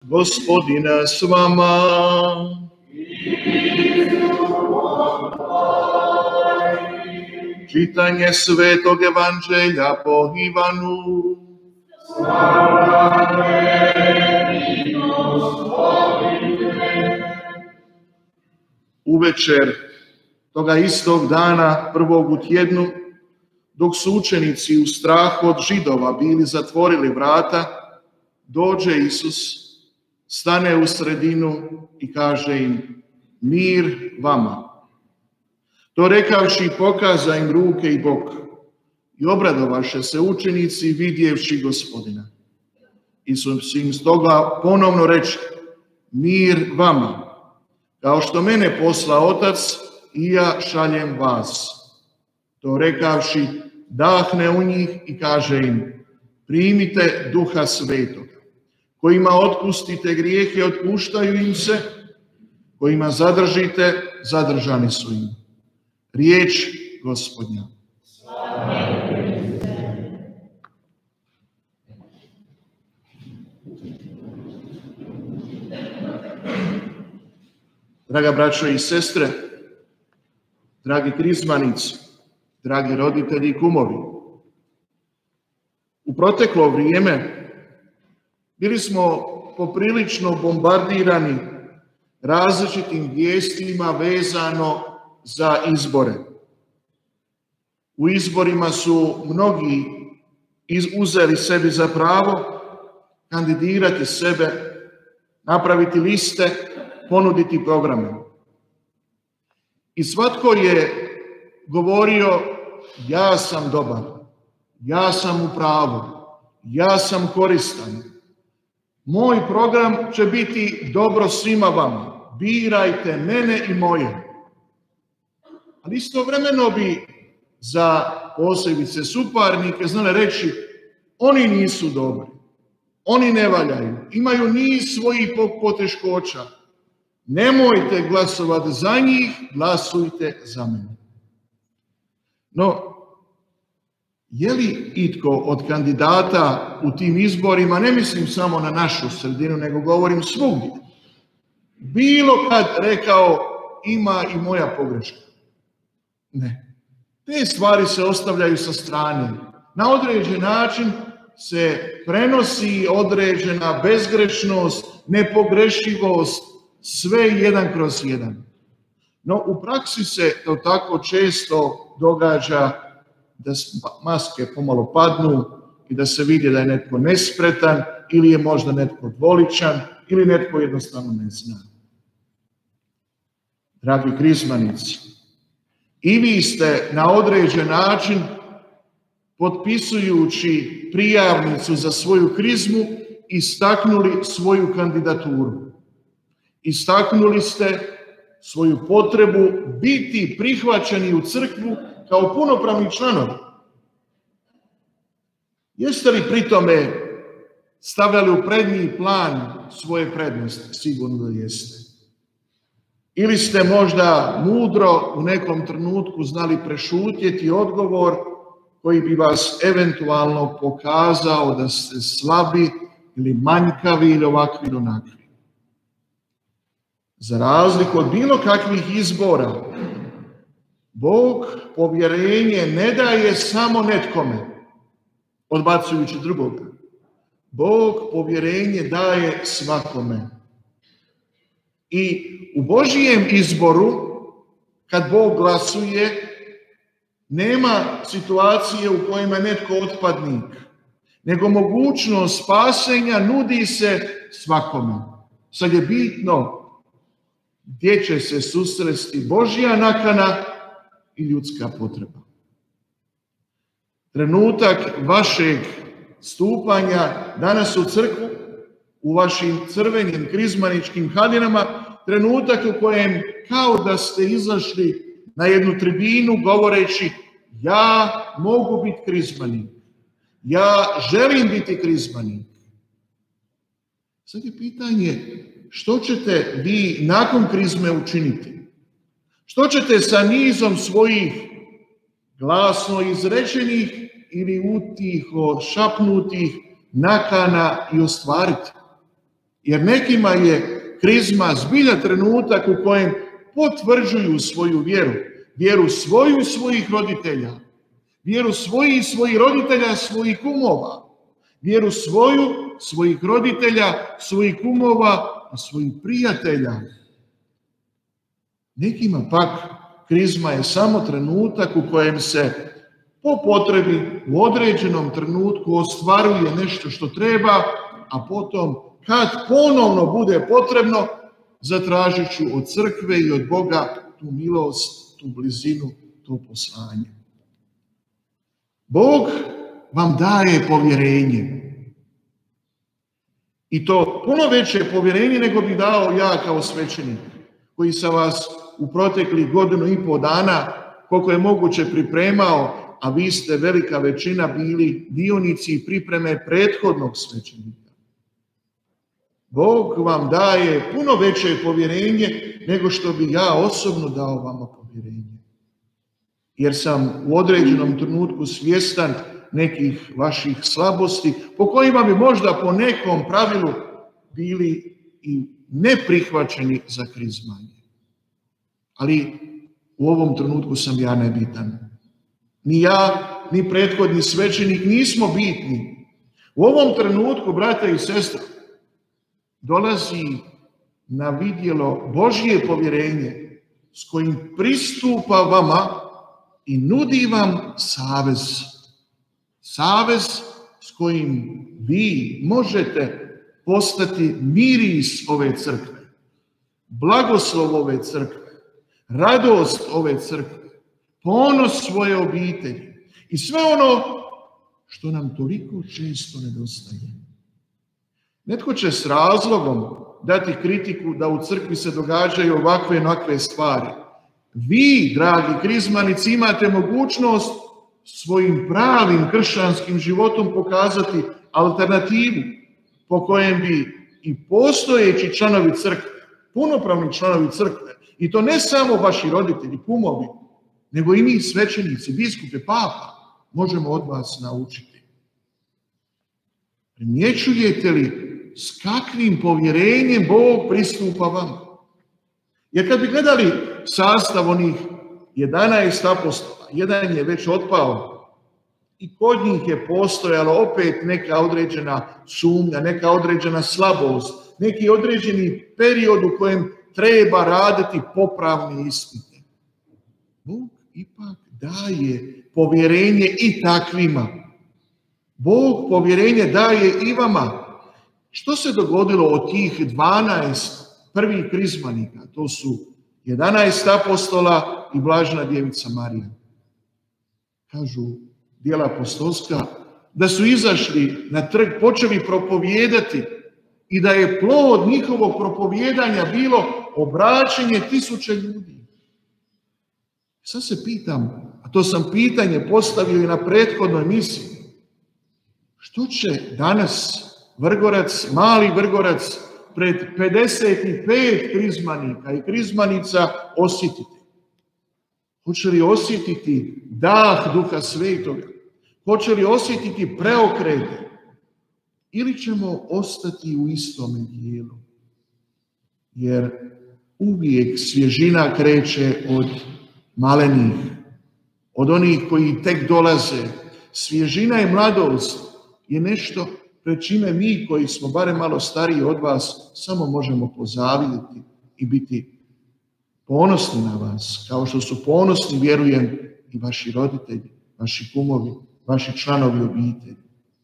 Gospodin s vama. Čitanje Svetog Evanđelja po Ivanu. Uvečer toga istog dana, prvog u tjednu, dok su učenici u strahu od Židova bili zatvorili vrata, dođe Isus, stane u sredinu i kaže im: mir vama. To rekavši, pokaza im ruke i bok. I obradovaše se učenici vidjevši Gospodina. Isus im stoga ponovno reče: mir vama. Kao što mene posla Otac, i ja šaljem vas. To rekavši, dahne u njih i kaže im: primite Duha Svetoga. Kojima otpustite grijehe, otpuštaju im se. Kojima zadržite, zadržani su im. Riječ Gospodnja. Draga braćo i sestre, dragi krizmanici, dragi roditelji i kumovi, u proteklo vrijeme bili smo poprilično bombardirani različitim vijestima vezano za izbore. U izborima su mnogi uzeli sebi za pravo kandidirati sebe, napraviti liste, ponuditi programe. I svatko je govorio: ja sam dobar, ja sam u pravu, ja sam koristan. Moj program će biti dobro svima vama. Birajte mene i moje. Ali istovremeno bi za posebice suparnike znali reći: oni nisu dobri, oni ne valjaju, imaju niz svojih poteškoća. Nemojte glasovati za njih, glasujte za mene. No, je li itko od kandidata u tim izborima, ne mislim samo na našu sredinu, nego govorim svugdje, bilo kad rekao: ima i moja pogreška? Ne. Te stvari se ostavljaju sa strane. Na određen način se prenosi određena bezgrešnost, nepogrešivost, sve jedan kroz jedan. No, u praksi se to tako često događa da maske pomalo padnu i da se vidi da je netko nespretan ili je možda netko dvoličan ili netko jednostavno ne zna. Dragi krizmanici, i vi ste na određen način, potpisujući prijavnicu za svoju krizmu, istaknuli svoju kandidaturu. Istaknuli ste svoju potrebu biti prihvaćeni u crkvu kao punopravni članovi. Jeste li pri tome stavljali u prednji plan svoje prednosti? Sigurno da jeste. Ili ste možda mudro u nekom trenutku znali prešutjeti odgovor koji bi vas eventualno pokazao da ste slabi ili manjkavi ili ovakvi ili onakvi. Za razliku od bilo kakvih izbora, Bog povjerenje ne daje samo netkome, odbacujući drugoga. Bog povjerenje daje svakome. I u Božijem izboru, kad Bog glasuje, nema situacije u kojima je netko otpadnik, nego mogućnost spasenja nudi se svakome. Sad je bitno gdje će se susresti Božja nakana i ljudska potreba. Trenutak vašeg stupanja danas u crkvu, u vašim crvenim krizmaničkim haljinama, trenutak u kojem kao da ste izašli na jednu tribinu govoreći: ja mogu biti krizmanik, ja želim biti krizmanik. Sad je pitanje: što ćete vi nakon krizme učiniti? Što ćete sa nizom svojih glasno izrečenih ili utiho šapnutih nakana i ostvariti? Jer nekima je krizma zbilja trenutak u kojem potvrđuju svoju vjeru. Vjeru svoju i svojih roditelja. Vjeru svojih roditelja, svojih kumova. Vjeru svojih roditelja, svojih kumova i svojih prijatelja. Nekima pak krizma je samo trenutak u kojem se po potrebi u određenom trenutku ostvaruje nešto što treba, a potom kad ponovno bude potrebno, zatražit ću od crkve i od Boga tu milost, tu blizinu, to poslanje. Bog vam daje povjerenje. I to puno veće povjerenje nego bi dao ja kao svećenik, koji sam vas u proteklih 1,5 dana, koliko je moguće, pripremao, a vi ste velika većina bili dionici i pripreme prethodnog svećenika. Bog vam daje puno veće povjerenje nego što bi ja osobno dao vama povjerenje. Jer sam u određenom trenutku svjestan nekih vaših slabosti, po kojima bi možda po nekom pravilu bili i neprihvaćeni za krizmanje. Ali u ovom trenutku sam ja nebitan. Ni ja, ni prethodni svećenik nismo bitni. U ovom trenutku, brate i sestre, dolazi na vidjelo Božje povjerenje s kojim pristupa vama i nudi vam savez. Savez s kojim vi možete postati miris ove crkve, blagoslov ove crkve, radost ove crkve, ponos svoje obitelji i sve ono što nam toliko često nedostaje. Netko će s razlogom dati kritiku da u crkvi se događaju ovakve i onakve stvari. Vi, dragi krizmanici, imate mogućnost svojim pravim kršćanskim životom pokazati alternativu po kojem bi i postojeći članovi crkve, punopravni članovi crkve, i to ne samo vaši roditelji, kumovi, nego i mi svećenici, biskupi, papa, možemo od vas naučiti. Primjećujete li s kakvim povjerenjem Bog pristupa vam? Jer kad bi gledali sastav onih 11 apostola, jedan je već otpao i kod njih je postojala opet neka određena sumnja, neka određena slabost, neki određeni period u kojem treba raditi popravne ispite. Bog ipak daje povjerenje i takvima. Bog povjerenje daje i vama. Što se dogodilo od tih 12 prvih krizmanika? To su 11 apostola i Blažena djevica Marija. Kažu djela apostolska da su izašli na trg, počeli propovijedati i da je plod njihovog propovijedanja bilo obraćenje 1000 ljudi. Sad se pitam, a to sam pitanje postavio i na prethodnoj misiji, što će danas Vrgorac, mali Vrgorac, pred 55 krizmanika i krizmanica osjetiti? Hoće li osjetiti dah Duha Svetoga? Hoće li osjetiti preokrete? Ili ćemo ostati u istome dijelu? Jer uvijek svježina kreće od malenih, od onih koji tek dolaze. Svježina i mladost je nešto pred čime mi koji smo barem malo stariji od vas samo možemo pozavidjeti i biti ponosni na vas, kao što su ponosni, vjerujem, i vaši roditelji, vaši kumovi, vaši članovi obitelji.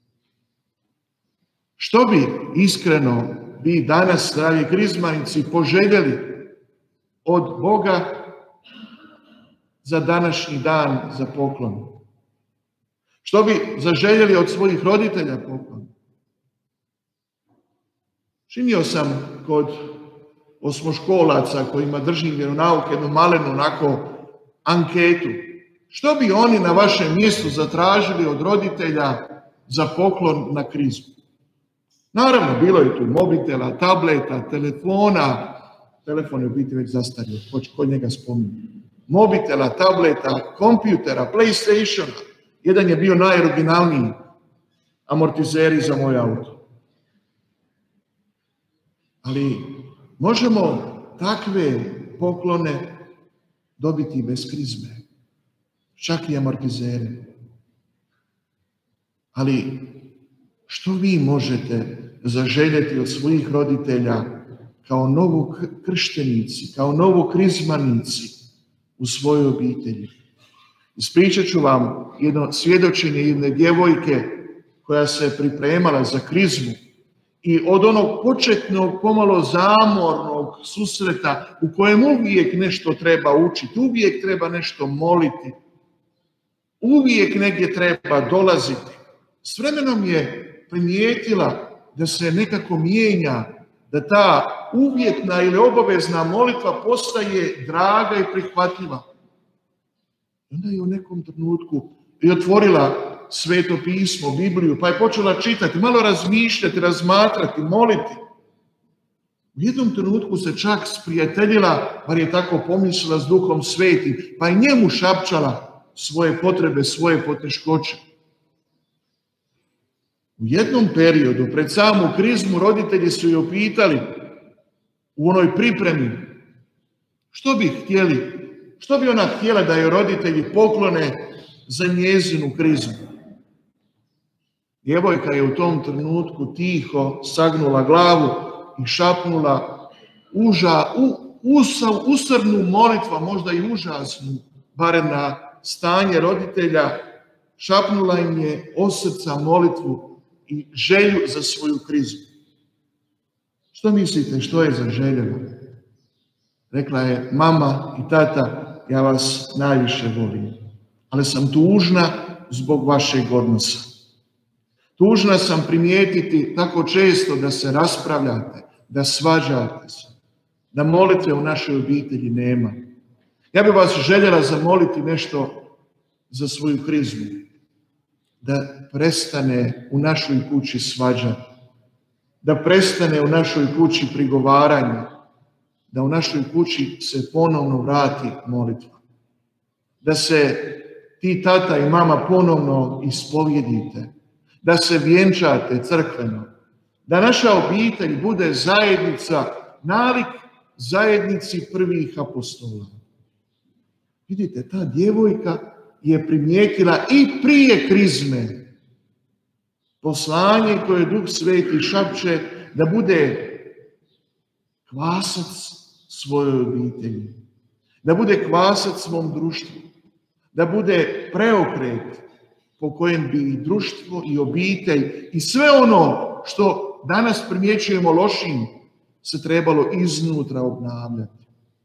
Što bi iskreno vi danas, dragi krizmanici, poželjeli od Boga za današnji dan za poklon? Što bi zaželjeli od svojih roditelja poklon? Činio sam kod osmoškolaca kojima držim vjeronauk jednu malenu onako anketu. Što bi oni na vašem mjestu zatražili od roditelja za poklon na krizmu? Naravno, bilo je tu mobitela, tableta, telefona. Telefon je u biti već zastario, ko njega spominje. Mobitela, tableta, kompjutera, PlayStationa. Jedan je bio najoriginalniji, amortizeri za moj auto. Ali možemo takve poklone dobiti bez krizme, čak i amortizere. Ali što vi možete zaželjeti od svojih roditelja kao novokrštenici, kao novokrizmanici u svojoj obitelji? Ispričat ću vam jedno svjedočenje jedne djevojke koja se pripremala za krizmu i od onog početnog, pomalo zamornog susreta u kojem uvijek nešto treba učiti, uvijek treba nešto moliti, uvijek negdje treba dolaziti. S vremenom je primijetila da se nekako mijenja, da ta uvjetna ili obavezna molitva postaje draga i prihvatljiva. Onda je u nekom trenutku i otvorila Sveto pismo, Bibliju, pa je počela čitati, malo razmišljati, razmatrati, moliti. U jednom trenutku se čak sprijateljila, bar je tako pomislila, s Duhom Svetim, pa i njemu šapčala svoje potrebe, svoje poteškoće. U jednom periodu, pred samu krizmu, roditelji su je upitali u onoj pripremi što bi htjeli, što bi ona htjela da joj roditelji poklone za njezinu krizmu. Djevojka je u tom trenutku tiho sagnula glavu i šapnula usrnu molitva, možda i užasnu, barem na stanje roditelja, šapnula im je od srca molitvu i želju za svoju krizmu. Što mislite, što je zaželjela? Rekla je, mama i tata, ja vas najviše volim, ali sam tužna zbog vašeg odnosa. Tužna sam primijetiti tako često da se raspravljate, da svađate se, da molitve u našoj obitelji nema. Ja bih vas željela zamoliti nešto za svoju krizmu, da prestane u našoj kući svađa, da prestane u našoj kući prigovaranje, da u našoj kući se ponovno vrati molitva, da se ti tata i mama ponovno ispovjedite, da se vjenčate crkveno, da naša obitelj bude zajednica, nalik zajednici prvih apostola. Vidite, ta djevojka je primijetila i prije krizme poslanje koje Duh Sveti šapče da bude kvasac svojoj obitelji, da bude kvasac svom društvu, da bude preokret po kojem bi i društvo i obitelj i sve ono što danas primjećujemo lošim se trebalo iznutra obnavljati.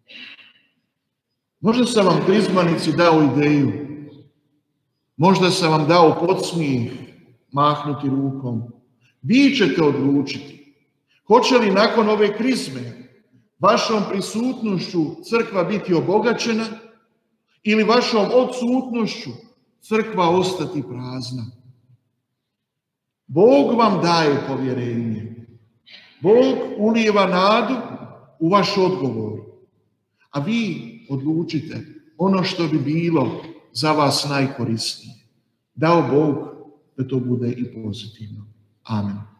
Možda sam vam krizmanici dao ideju, možda sam vam dao podsmijeh, mahnuti rukom. Vi ćete odlučiti, hoće li nakon ove krizme vašom prisutnošću crkva biti obogaćena ili vašom odsutnošću crkva ostati prazna. Bog vam daje povjerenje. Bog ulijeva nadu u vaš odgovor. A vi odlučite ono što bi bilo za vas najkorisnije. Dao Bog da to bude i pozitivno. Amen.